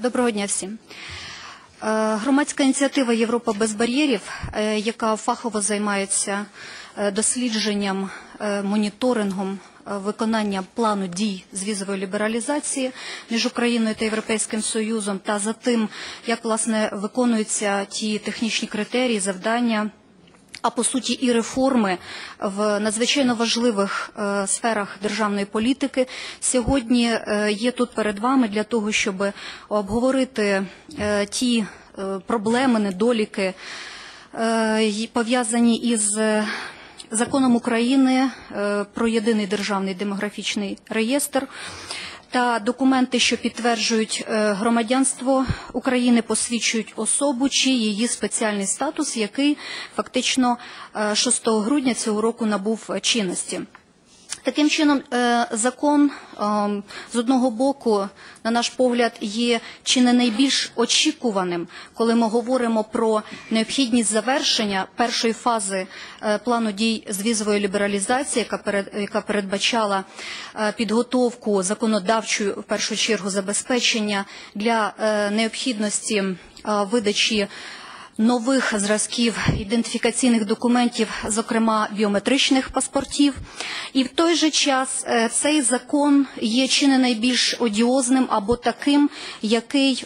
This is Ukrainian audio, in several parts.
Доброго дня всім. Громадська ініціатива «Європа без бар'єрів», яка фахово займається дослідженням, моніторингом виконання плану дій з візової лібералізації між Україною та Європейським Союзом та за тим, як, власне, виконуються ті технічні критерії, завдання, а по суті і реформи в надзвичайно важливих сферах державної політики, сьогодні є тут перед вами для того, щоб обговорити ті проблеми, недоліки, пов'язані із законом України про єдиний державний демографічний реєстр, та документи, що підтверджують громадянство України, посвідчують особу чи її спеціальний статус, який фактично 6 грудня цього року набув чинності. Таким чином, закон, з одного боку, на наш погляд, є чи не найбільш очікуваним, коли ми говоримо про необхідність завершення першої фази плану дій з візової лібералізації, яка передбачала підготовку законодавчої, в першу чергу, забезпечення для необхідності видачі нових зразків ідентифікаційних документів, зокрема біометричних паспортів. І в той же час цей закон є чи не найбільш одіозним або таким, який,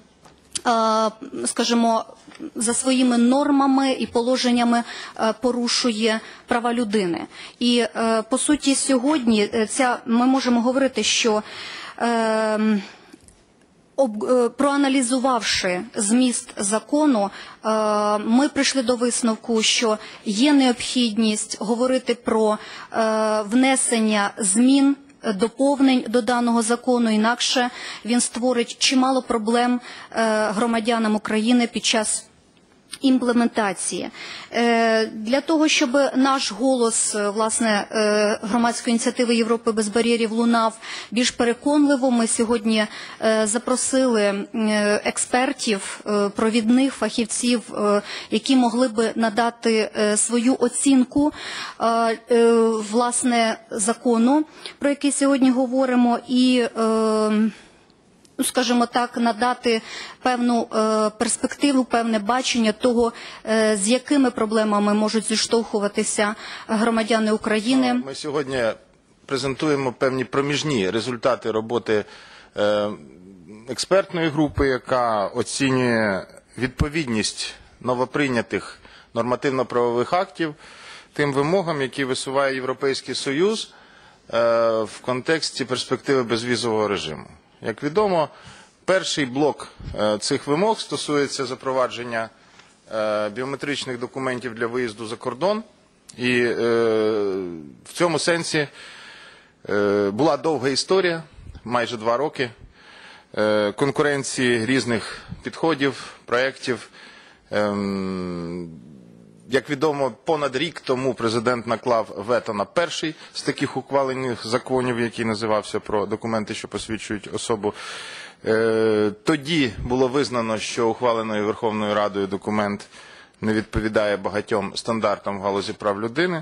скажімо, за своїми нормами і положеннями порушує права людини. І, по суті, сьогодні ми можемо говорити, що проаналізувавши зміст закону, ми прийшли до висновку, що є необхідність говорити про внесення змін, доповнень до даного закону, інакше він створить чимало проблем громадянам України під час імплементації. Для того, щоб наш голос, власне, громадської ініціативи «Європи без бар'єрів» лунав більш переконливо, ми сьогодні запросили експертів, провідних фахівців, які могли би надати свою оцінку, власне, закону, про який сьогодні говоримо, і скажімо так, надати певну перспективу, певне бачення того, з якими проблемами можуть зіштовхуватися громадяни України. Ми сьогодні презентуємо певні проміжні результати роботи експертної групи, яка оцінює відповідність новоприйнятих нормативно-правових актів тим вимогам, які висуває Європейський Союз в контексті перспективи безвізового режиму. Як відомо, перший блок цих вимог стосується запровадження біометричних документів для виїзду за кордон. І в цьому сенсі була довга історія, майже 2 роки, конкуренції різних підходів, проєктів. Як відомо, понад рік тому президент наклав вето на перший з таких ухвалених законів, який називався «Про документи, що посвідчують особу». Тоді було визнано, що ухвалений Верховною Радою документ не відповідає багатьом стандартам в галузі прав людини.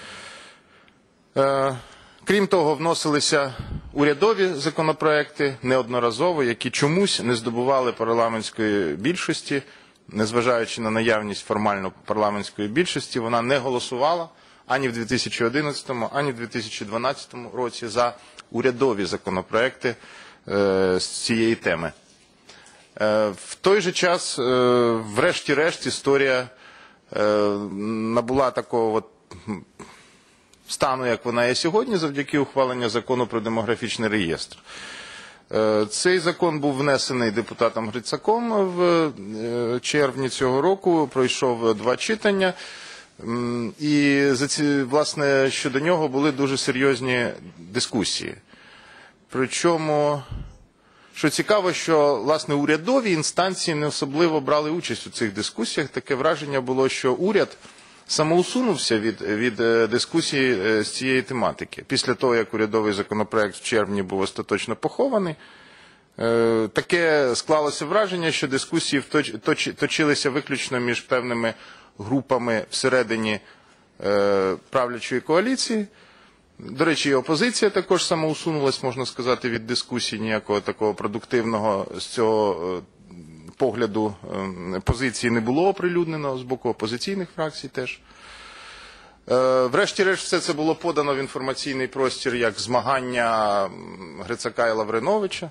Крім того, вносилися урядові законопроекти неодноразово, які чомусь не здобували парламентської більшості. Незважаючи на наявність формально парламентської більшості, вона не голосувала ані в 2011, ані в 2012 році за урядові законопроекти з цієї теми. В той же час, врешті-решт, історія набула такого стану, як вона є сьогодні, завдяки ухваленню закону про демографічний реєстр. Цей закон був внесений депутатом Грицаком в червні цього року, пройшов 2 читання, і, власне, щодо нього були дуже серйозні дискусії. Причому, що цікаво, що, власне, урядові інстанції не особливо брали участь у цих дискусіях. Таке враження було, що уряд самоусунувся від дискусії з цієї тематики. Після того, як урядовий законопроект в червні був остаточно похований, таке склалося враження, що дискусії точилися виключно між певними групами всередині правлячої коаліції, До речі, і опозиція також самоусунулась, можна сказати, від дискусії, ніякого такого продуктивного з цього погляду позиції не було оприлюднено з боку опозиційних фракцій теж. Врешті-решт, все це було подано в інформаційний простір як змагання Грицака і Лавриновича.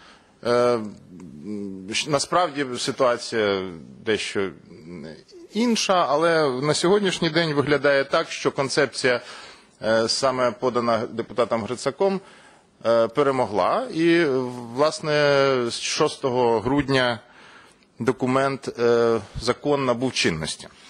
Насправді ситуація дещо інша, але на сьогоднішній день виглядає так, що концепція, саме подана депутатом Грицаком, перемогла. І, власне, з 6 грудня документ, закон набув чинності.